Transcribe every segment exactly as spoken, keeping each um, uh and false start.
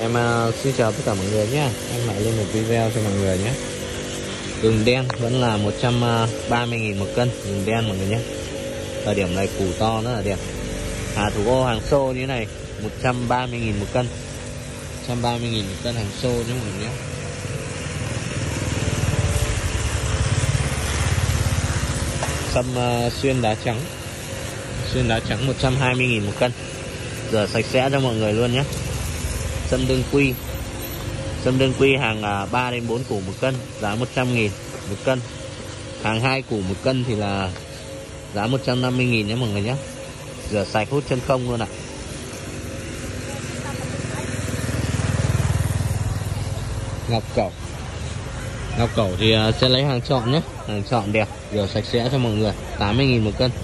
Em uh, xin chào tất cả mọi người nhé. Em lại lên một video cho mọi người nhé. Gừng đen vẫn là một trăm ba mươi nghìn một cân. Gừng đen mọi người nhé. Thời điểm này củ to rất là đẹp. Hà thủ ô hàng xô như thế này một trăm ba mươi nghìn một cân. một trăm ba mươi nghìn một cân hàng xô nhé mọi người nhé. Sâm uh, xuyên đá trắng. Xuyên đá trắng một trăm hai mươi nghìn một cân. Rửa sạch sẽ cho mọi người luôn nhé. Sâm đương quy. Sâm đương quy hàng ba đến bốn củ một cân, giá một trăm nghìn một cân. Hàng hai củ một cân thì là giá một trăm năm mươi nghìn nhé mọi người nhé. Rửa sạch hút chân không luôn ạ. Ngọc cẩu. Ngọc cẩu thì sẽ lấy hàng chọn nhé. Hàng chọn đẹp, rửa sạch sẽ cho mọi người, tám mươi nghìn một cân.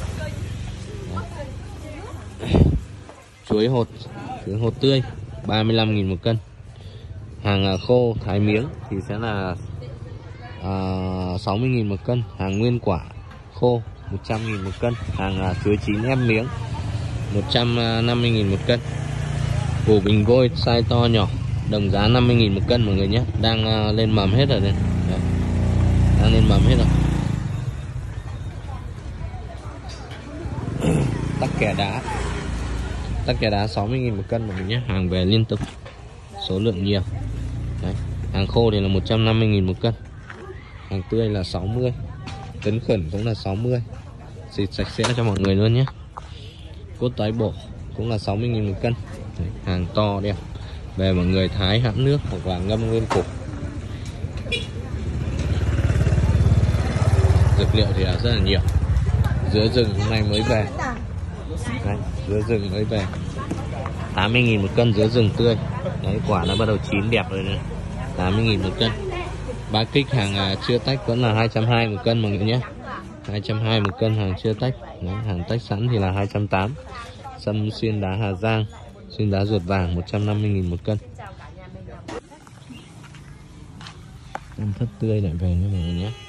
Chuối hột, chuối hột tươi ba mươi lăm nghìn một cân. Hàng khô thái miếng thì sẽ là à, sáu mươi nghìn một cân. Hàng nguyên quả khô một trăm nghìn một cân. Hàng chuối chín ép miếng một trăm năm mươi nghìn một cân. Củ bình vôi size to nhỏ đồng giá năm mươi nghìn một cân mọi người nhé. Đang lên mầm hết rồi đây. Đấy. Đang lên mầm hết rồi. Tắc kè đá. Tắc kè đá sáu mươi nghìn một cân mọi người nhé. Hàng về liên tục, số lượng nhiều. Đấy. Hàng khô thì là một trăm năm mươi nghìn một cân. Hàng tươi là sáu mươi. Tấn khẩn cũng là sáu mươi. Xịt sạch sẽ cho mọi người luôn nhé. Cốt tái bổ cũng là sáu mươi nghìn một cân. Đấy. Hàng to đẹp. Về mọi người thái hãm nước hoặc là ngâm nguyên củ. Dược liệu thì là rất là nhiều. Dứa rừng hôm nay mới về. Đấy, dứa rừng mới về tám mươi nghìn một cân, dứa rừng tươi. Đấy, quả nó bắt đầu chín đẹp rồi này. tám mươi nghìn một cân. Ba kích hàng chưa tách vẫn là hai trăm hai mươi một cân mọi người nhé. hai trăm hai mươi một cân hàng chưa tách. Đấy, hàng tách sẵn thì là hai trăm tám mươi. Sâm xuyên đá Hà Giang, xuyên đá ruột vàng một trăm năm mươi nghìn một cân. Em thất tươi lại về nha mọi người nhé.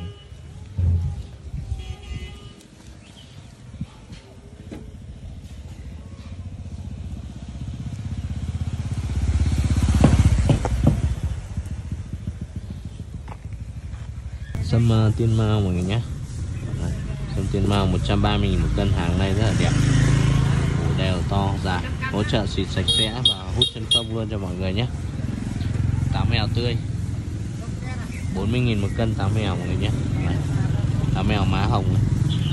Sâm uh, tiên mao mọi người nhé. Đấy, sâm tiên mao một trăm ba mươi nghìn một cân. Hàng này rất là đẹp, củ đều to dài, hỗ trợ xịt sạch sẽ và hút chân không luôn cho mọi người nhé. Táo mèo tươi bốn mươi nghìn một cân. Táo mèo mọi người nhé. Đấy, táo mèo má hồng này.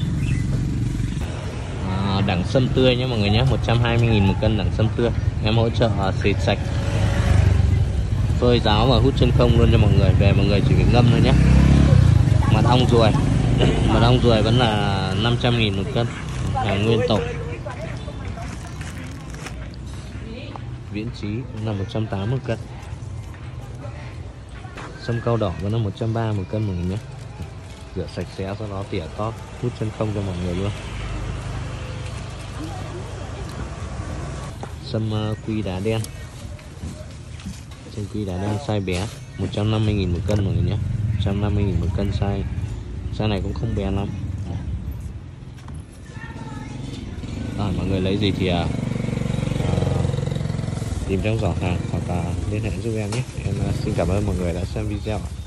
À, đẳng sâm tươi nhé mọi người nhé, một trăm hai mươi nghìn một cân đẳng sâm tươi. Em hỗ trợ uh, xịt sạch, phơi ráo và hút chân không luôn cho mọi người. Về mọi người chỉ phải ngâm thôi nhé. Mật ong ruồi. Mật ong ruồi vẫn là năm trăm nghìn một cân. Hàng nguyên tổ. Viễn Chí cũng là một trăm tám mươi một cân. Sâm cao đỏ vẫn là một trăm ba mươi một cân mọi người nhé. Rửa sạch sẽ sau đó tỉa tóp, hút chân không cho mọi người luôn. Sâm uh, quy đá đen. Sâm quy đá đen size bé một trăm năm mươi nghìn một cân mọi người nhé. một trăm năm mươi nghìn một cân. Size size này cũng không bé lắm. Rồi, mọi người lấy gì thì uh, tìm trong giỏ hàng hoặc là liên hệ giúp em nhé. Em uh, xin cảm ơn mọi người đã xem video.